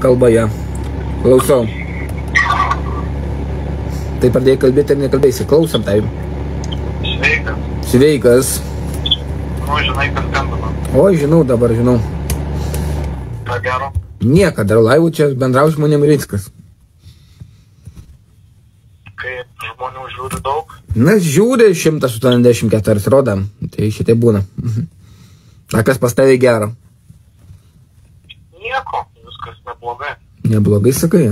kalboje. Klausau. Tai pradėjai kalbėti ir nekalbėsi. Klausom tai. Sveikas. Sveikas. Nu, žinai, kas skambina. O, žinau, dabar žinau. Ką gero? Nieka, dar laivų čia bendrau žmonėm Rinskas. Kaip žmonių žiūri daug? Na, žiūri 184 rodam. Tai šitai būna. A kas pas tavai gero? Nieko, viskas neblogai. Neblogai sakai,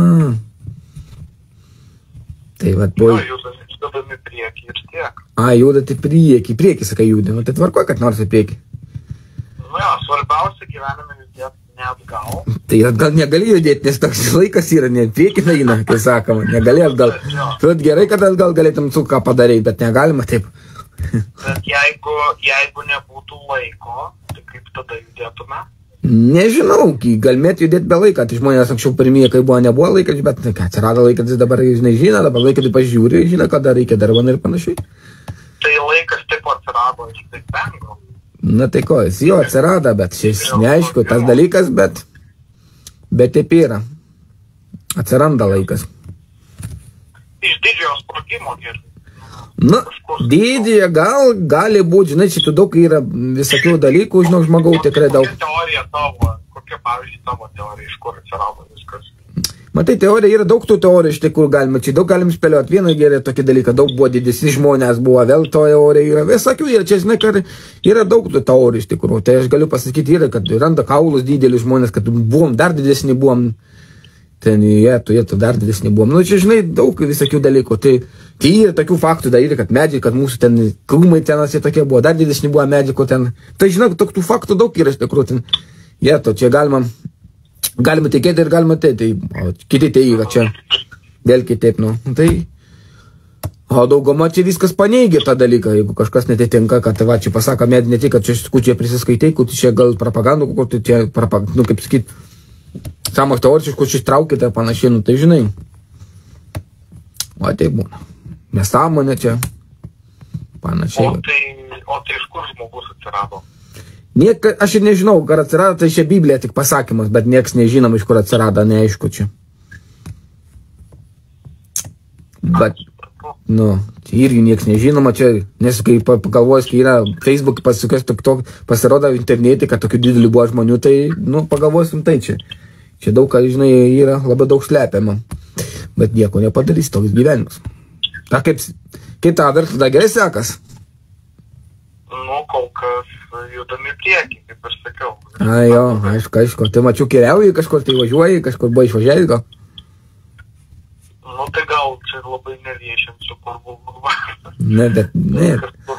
Tai vat, Jo, judami priekį ir tiek. Judat į priekį, sakai, judė. Nu, tai tvarko, kad nors į priekį. Nu jo, svarbiausia gyvenime judėti ne atgal. Tai atgal negali judėti, nes toks laikas yra, ne priekį eina, kai sakoma, negali atgal. Tai gerai, kad atgal galėtum su ką padaryti, bet negalima taip. Bet jeigu nebūtų laiko, tai kaip tada judėtume? Nežinau, galėtų judėti be laiką, tai žmonės anksčiau pirmieji, kai buvo, nebuvo laikas, bet atsirado laikas, dabar žino, dabar laiką tai pažiūri, žino, kada reikia darbą ir panašiai. Tai laikas taip atsirado iš taip bengo. Na tai ko, jis jau atsirado, bet šis neaišku, tas dalykas, bet taip yra. Atsiranda laikas. Iš didžiojo sprogimo girdi. Nu, didžioje gali būti, žinai, šitų daug yra visokių dalykų, žinau, žmogau tikrai daug. Kokia, pavyzdžiui, tavo teorija, iš kur atsirado viskas? Matai, teorija yra daug tų teorijų, iš tikrųjų galima, čia daug galim spėlioti, vieną gerą tokį dalyką, daug buvo didesni žmonės, buvo vėl teorija, yra visokių, ir čia, žinai, kad yra daug tų teorijų, iš tikrųjų, tai aš galiu pasakyti, yra, kad randa kaulus didelius žmonės, kad buvom, dar didesni buvom, ten jie dar didesni buvom, nu, čia, žinai, daug visokių dalykų, tai yra tokių faktų, dar yra, kad medžiai, kad mūsų ten krūmai tenas tokie buvo, dar didesni buvo medžiai, ten, tai, žinai, tokių faktų daug yra, iš tikrųjų, ten, čia galima tikėti ir galima tai kiti tai yra čia, vėl kitaip, nu, tai, o dauguma čia viskas paneigia tą dalyką, jeigu kažkas netitinka, kad va, čia pasako medį, ne tik, kad čia skučiai prisiskaitai, kur čia gal propagandų, kur čia, nu, kaip sakyt, samos teorijos, kur čia traukite ir panašiai, nu, tai žinai, o tai būna, nesąmonė čia, panašiai. O tai iš kur žmogus atsirado? Aš ir nežinau, ar atsirado, tai čia Biblija tik pasakymas, bet nieks nežinom, iš kur atsirado, neaišku čia. Bet, nu, irgi nieks nežinoma čia, nes kai pagalvojus, kai yra Facebook pasirodo internete, kad tokių didelių buvo žmonių, tai, nu, pagalvosim tai čia. Čia daug, ką, žinai, yra labai daug slepiama, bet nieko nepadarys toks gyvenimas. Ta kaip tavo verslas, gerai sekas? Nu, kol kas judami priekį, kaip aš sakiau. Jo, aišku. Tai mačiau, keliauji kažkur, tai važiuoji, kažkur buvo išvažiavęs gal? Nu, tai gal čia labai neviešinsiu, kur buvo. Ne.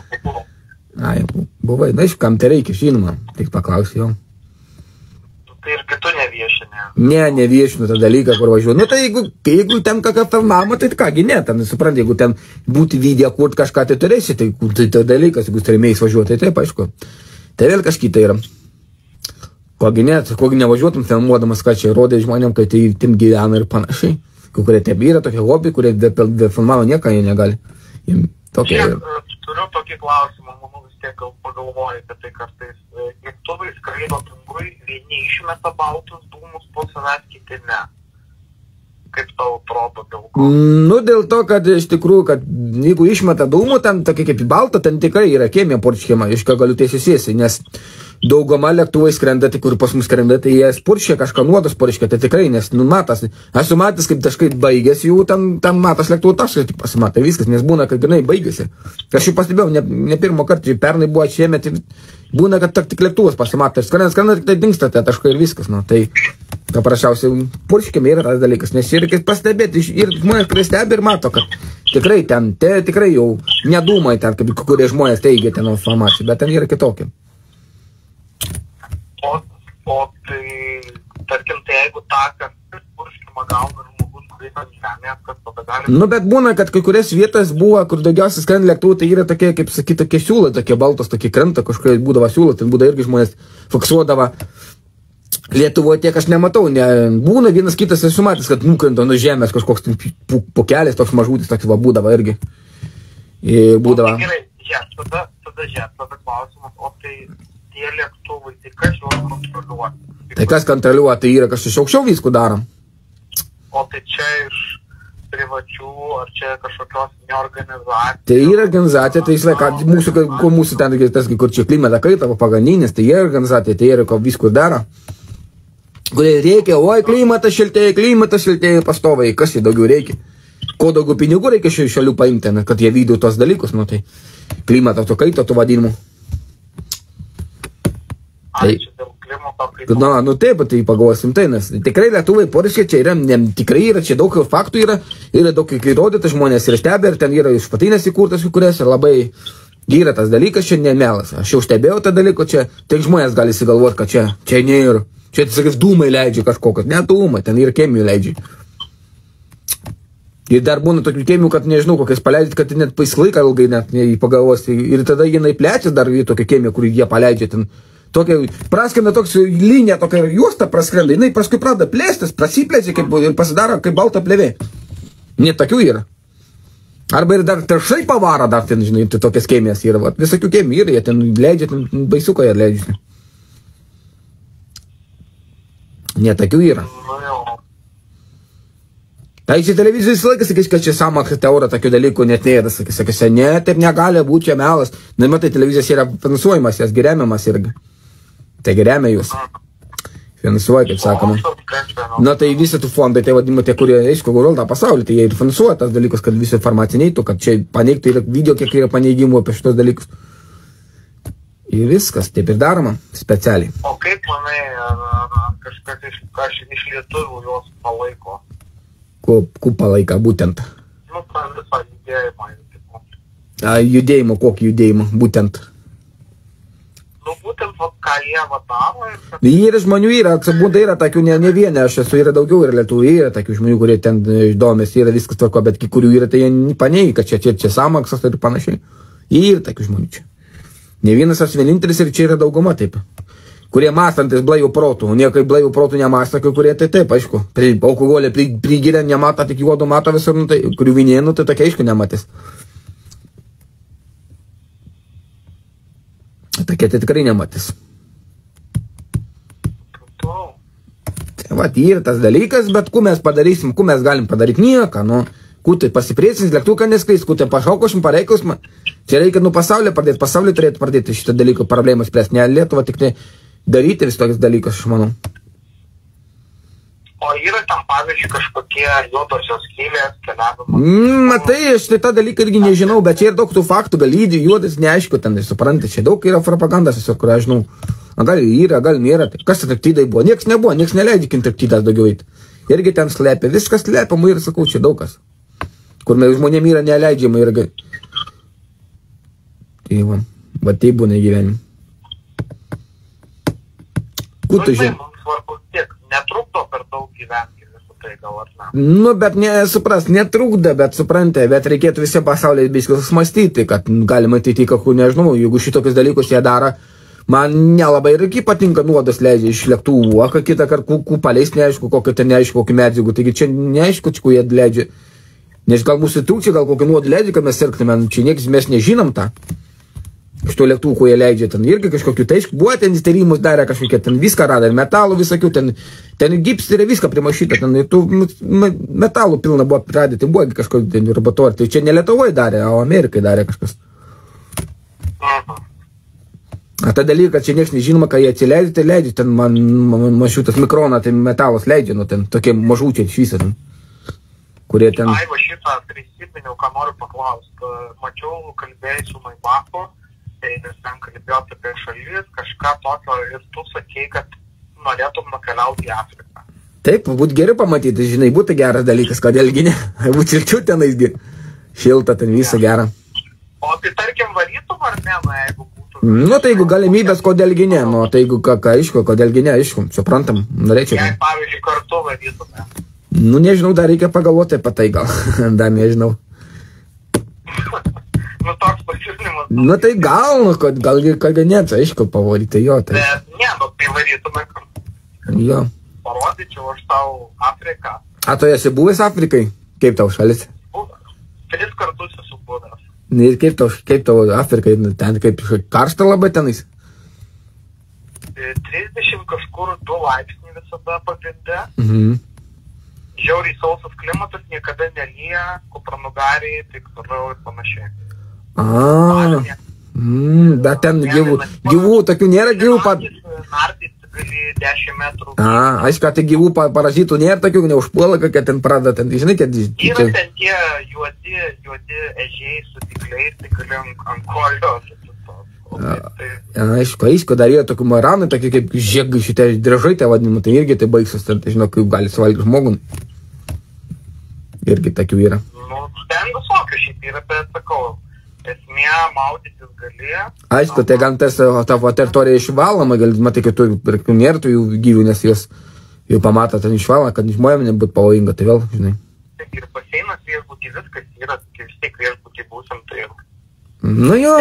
Buvai, na, iš kam tai reikia, žinoma, tik paklausiu jau. Tai ir kitų neviešinė. Neviešinu tą dalyką, kur važiuoju. Nu, tai jeigu ten kažką filmavo, tai kągi ne, ten, supranti, jeigu ten būti video, kur kažką tai turėsi, tai tai dalykas, jeigu turėmėjais važiuoti, tai taip, aišku. Tai vėl kažkita yra. Kogi nevažiuotum filmuodamas, ką čia rodė žmonėm, kad tai tim gyvena ir panašiai. Kurie taip yra tokie hobiai, kurie be filmavo nieką jie negali. Turiu tokį klausimą, manau vis tiek pagalvoju, kad tai kartais lėktuvai skraido dangui, vieni išmeta baltus dūmus po savęs, kiti ne. Kaip tau atrodo dėl ko? Nu, dėl to, kad iš tikrųjų, kad jeigu išmeta dūmų, ten tokia kaip į baltą, ten tikrai yra chemija porčkima, iš ką galiu tiesiai, nes dauguma lėktuvai skrenda, tai kur pas mus skrenda, tai jie spuršia kažką nuodas porškia, tai tikrai, nes, nu, matas, esu matęs, kaip taškai baigėsi, jų ten matas lėktuvų taškas, tik pasimatai viskas, nes būna, kad grinai baigėsi. Aš jau pastebėjau, ne pirmo kartą, pernai buvo šiemet, būna, kad tik lėktuvas pasimatai, skrenda, tik tai dingsta tie taškai ir viskas, nu, tai paprasčiausiai purškime yra tas dalykas, nes reikia pastebėti, ir žmonės, kurie stebi ir mato, kad tikrai ten, tikrai jau nedūmai ten, kaip kurie žmonės teigia ten informaciją, bet ten yra kitokia. O tai, tarkim, tai jeigu takas purškimą gauna žmogus, kuris ant žemės, kas tada gali... Nu, bet būna, kad kai kurias vietas buvo, kur daugiausiai skrenda lėktuvų, tai yra tokie, kaip sakyti, tokie siūlai, tokie baltos, tokie krenta, kažkokie būdavo siūlai, ten būdavo irgi žmonės fiksuodavo. Lietuvoje tiek aš nematau, būna vienas kitas esu matęs, kad nukrenta nuo žemės kažkoks pokelis, toks mažutis, toks va būdavo irgi. Būdavo. Gerai, tada klausimas, o tai tie lėktuvai, tai kas juos kontroliuoja? Tai kas kontroliuoja, tai yra kažkas aukščiau viskų darom? O tai čia iš privačių, ar čia kažkokios neorganizacijos? Tai yra organizacija, tai sveika, mūsų ten, tas, kur čia klimatą kaita, paganinis, tai yra organizacija, tai yra ko viskų daro. Kurie reikia, oi, klimatas šiltėja pastovai, kas jį daugiau reikia. Ko daugiau pinigų reikia šių šalių paimti, kad jie vykdo tos dalykus, nu tai klimato to kaito, to vadinimu. Ai, čia dėl klimato kaito. Nu taip, tai pagalvosim tai, nes tikrai Lietuvai poriškai čia yra, tikrai yra, čia daug faktų yra daug įrodyta, žmonės ir stebė, ir ten yra iš patinės įkurtas kurias, ir labai yra tas dalykas, čia nemelas. Aš jau stebėjau tą dalyką, čia tik žmonės gali įsigalvoti, kad čia nėra. Čia, tai sakys, dūmai leidžia kažkokios, ne dūmai, ten ir chemijų leidžia. Ir dar būna tokių chemijų, kad nežinau, kokias paleidžiat, kad net paisklaiką ilgai net pagalvos. Ir tada jinai plečias dar į tokią chemiją, kurį jie paleidžia ten. Tokia, praskrenda toks linija, tokia juosta praskrenda, jinai paskui pradeda plėstis, prasiplėsia ir pasidaro kaip balta plėvė. Net tokių yra. Arba ir dar teršai pavaro dar ten, žinai, tai tokias chemijas yra. Vat, visokių chemijų yra, jie ten leidžia, ten baisuką jie leidžia. Netakių yra. Tai čia televizijos visą laiką sakys, kad čia sąmokslo teorija tokių dalykų net nėra. Sakys, ne, taip negali būti, čia melas. Na, matai, televizijos yra finansuojamas, jas geremiamas irgi. Tai geremia jūs. Finansuoja, kaip sakoma. Na, tai visi tų fondai, tai vadinimo tie, kurie, aišku, valdo pasaulį, tai jie ir finansuoja tas dalykus, kad visi informacija neįtų, kad čia paneigtų ir video, kiek yra paneigimų apie šitos dalykus. Ir viskas, taip ir daroma, specialiai. O kaip manai, ar kažkas iš lietuvių jos palaiko? Ko palaika, būtent? Nu, tą visą judėjimą. Judėjimo, kokį judėjimą, būtent? Nu, būtent, ką jie vadavo. Ir žmonių yra, būtent yra tokių, ne vienė, aš esu, yra daugiau, yra lietuvių, yra tokių žmonių, kurie ten domės, yra viskas tvarko, bet kai kurių yra, tai jie paneigia, kad čia sąmokslas ir panašiai. Yra tokių žmonių čia. Ne vienas aš vienintelis ir čia yra dauguma taip. Kurie mąstantis blaivų protų, niekai blaivų protų nemąsta, kurie tai taip, aišku. Alkoholį prigirę nemata, tik juodu mato visur, nu, tai, kurių vinėnų, tai tokia aišku nematys. Tokia tai tikrai nematys. Tai va, yra tas dalykas, bet kuo mes padarysim, kuo mes galim padaryti nieką, nu. Kutai pasipriecins, lėktuką neskais, kutai pašaukošim pareikos, čia reikia nu pasaulį pradėti, pasaulį turėtų pradėti šitą dalyką problemą spręsti, ne Lietuva tik tai daryti vis tokius dalykus, aš manau. O yra tam, pavyzdžiui, kažkokie juodosios skylės keliavimas? Matai, aš tai tą dalyką irgi nežinau, bet čia ir daug tų faktų, gal lydi juodas, neaišku, ten, suprantate, čia daug yra propagandas, kur aš žinau, gal yra, gal nėra, kas Antarktidai buvo, nieks nebuvo, nieks neleidžia Antarktidas daugiau eiti. Irgi ten slepia, viskas slepiama ir sakau, čia daug kas. Kur mes žmonėm yra neleidžiama irgi. Tai va tai būna gyvenim. Nu, tai mums svarbu tiek, netrukdo per daug gyventi visų tai gal ar ne? Nu, bet nesupras, netrukdo, bet suprantate, bet reikėtų visi pasaulyje biškis mąstyti, kad galima ateit į kokių, nežinau, jeigu šitokius dalykus jie daro, man nelabai ir iki patinka nuodas leidžia iš lėktuvų, o ką kitą kartą paleis neaišku, kokį ten neaišku, kokį medžiagų, taigi čia neaišku, kuo jie leidžia. Nes gal mūsų trūkčiai, gal kokį nuodą leidžia, kad mes sirgtume, čia niekas mes nežinom tą. Iš to lėktuvų, ko jie leidžia, ten irgi kažkokių, tai buvo ten tyrimus darė kažkokie, ten viską rada, metalų visokių, ten gips yra viską primašyta, ten tų metalų pilna buvo radę, tai buvo kažkokių ten laboratorija, tai čia ne Lietuvoje darė, o Amerikai darė kažkas. A tą dalyką, čia niekas nežinoma, ką jie atsileidžia, tai leidžia, ten man šitas mikroną, tai metalas leidžia, nu ten tokie mažučiai iš viso, kurie ten... Ai, va šitą prisiminiau, ką noriu paklausti. Mačiau, kalbėjai su Maibaku, tai nes ten kalbėjot apie šalis, kažką tokio, ir tu sakei, kad norėtum nukeliauti į Afriką. Taip, būtų geriau pamatyti, žinai, būtų geras dalykas, kodėlgi ne, būtų šilčiau tenaisgi, šilta ten visą gerą. O tai tarkim varytum ar ne, na, jeigu būtų... Nu, tai jeigu galimybės, kodėlgi ne, nu, tai jeigu aišku, kodėlgi ne, aišku, suprantam, norėčiau. Jei, pavyzdžiui, kartu varytume. Nu, nežinau, dar reikia pagalvoti apie tai gal, dar nežinau. Nu, toks pasiūlymas. Nu, tai gal, gal ne, tai aišku, pavaryti jo. Tai. Bet ne, nu, tai varytume kartu. Jo. Parodyčiau aš tau Afriką. A, tu esi buvęs Afrikai? Kaip tau šalis? 3 kartus esu buvęs. Ir kaip tau Afrikai, ten kaip karšta labai tenais? 30 kažkur 2 laipsniai visada pagrinde. Mhm. Žiauriai sausas klimatas, niekada nelyja, kupranugariai, taip toliau ir panašiai. Bet ten gyvų, tokių nėra gyvų Nartys gali 10 metrų. Aišku, tai gyvų parazitų nėra tokių, neužpuola, kokie ten pradeda, ten, žinai, kad... Yra ten tie juodi ežiai su tikliais, tai gali ant kojos. Aišku, dar yra tokių maranų, tokie kaip žiegai šitie drežai, tai vadinimų, tai irgi tai baigsis, tai žinau, kaip gali suvalgyti žmogų. Irgi tokių yra. Nu, ten visokių šiaip yra, bet sakau, esmė maudytis gali. Aišku, tai gal tavo teritorija išvaloma, gal matai, kad tu nėra tų gyvių, nes jos jau pamato ten išvalą, kad žmonėm nebūtų pavojinga, tai vėl, žinai. Ir baseinas viešbutį viskas yra, kai vis tiek viešbutį būsim, tai... Nu jo.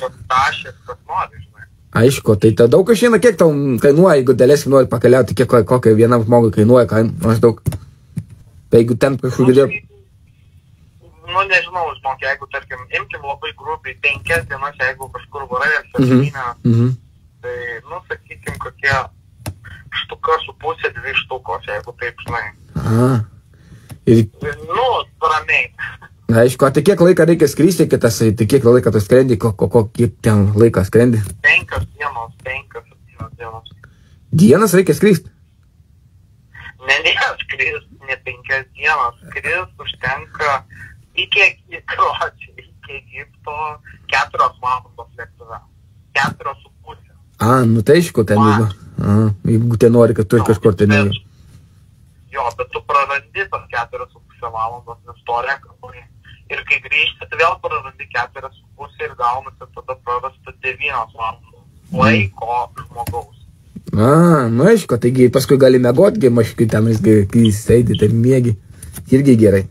Aišku, tai daug kažina, kiek tau kainuoja, jeigu dėlėsi nori pakeliauti, kokia vienam žmogui kainuoja kaina, maždaug. Jeigu ten kažkur dirb. Nu, nežinau, žmog, jeigu, tarkim, imkim labai grubiai 5 dienas, jeigu kažkur varai ar 7, tai, nu, sakykim, kokie 1,5–2 štukos, jeigu taip, žinai. Nu, ramiai. Aišku, tai kiek laiką reikia skristi kitas, tai kiek laiką tu skrendi, kiek ten laiką skrendi? 5 dienos, 5–7 dienos. Dienas reikia skristi? Ne skristi, ne 5 dienos. Skristi užtenka iki Kroatijos, iki Egipto 4 valandos lėktuve. 4,5. Nu tai aišku, ten jeigu te nori, kad tu kažkur ten nevi. Jo, bet tu prarandi tas 4,5 valandos, nes to reikalavai. Ir kai grįžti, tai vėl prarandi 4,5 ir gaunasi tada prarasta 9 valandos laiko žmogaus. Nu aišku, taigi paskui gali mėgoti, maškai tenais, kai sėdi, tai mėgi. Irgi gerai.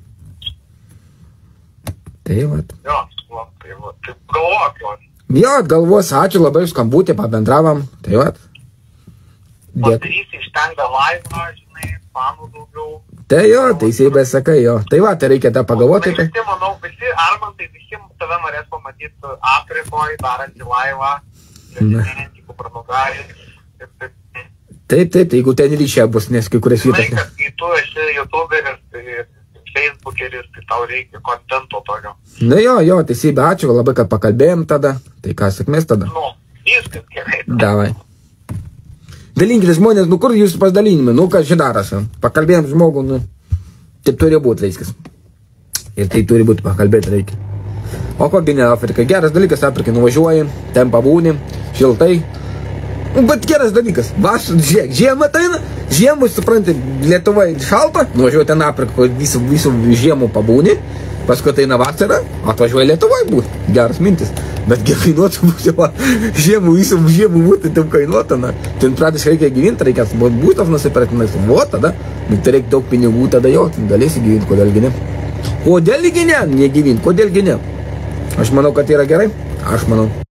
Tai vat. Jo, tai galvok. Jo, galvos, ačiū labai už skambutį, pabendravom. Tai vat. Padarysi iš ten laivą, žinai, fanų daugiau. Tai jo, teisybė sakai, jo. Tai va, tai reikia tą pagalvoti. Tai visi, manau, Armantai, visi tave norės pamatyti Afrikoje, darantį laivą, leidinėjantį kupranugarį. Taip, jeigu ten ryšia bus, nes kai kurias vietas. Žinai, kad kai tu esi youtuberis, tai facebookeris, tai tau reikia kontento tokio. Na jo, teisybė, ačiū labai, kad pakalbėjom tada. Tai ką, sėkmės tada? Nu, viskas gerai. Davai. Dalinkite žmonės, nu kur jūsų pasidalinimai, nu ką židaras, pakalbėjom žmogų, nu, taip turi būti, reiskis. Ir tai turi būti pakalbėti reikia. O kogi ne Afrika, geras dalykas, Afrikai nuvažiuoji, ten pabūni, šiltai. Bet geras dalykas, žiūrėk, žiemą ateina, žiemų, supranti, Lietuvai šalta, nuvažiuoji ten Afriką, visų žiemų pabūni, paskui ateina vasara, atvažiuoji Lietuvai būti, geras mintis. Bet kiek kainuotų žiemų, visų žiemų būti, taip kainuotų, na. Ten praktiškai reikia gyvinti, reikia būtas nusipirkti, o tada, tai reikia daug pinigų, tada jo, galėsi gyvinti, kodėlgi ne. Kodėlgi ne, negyvinti, kodėlgi ne. Aš manau, kad yra gerai, aš manau.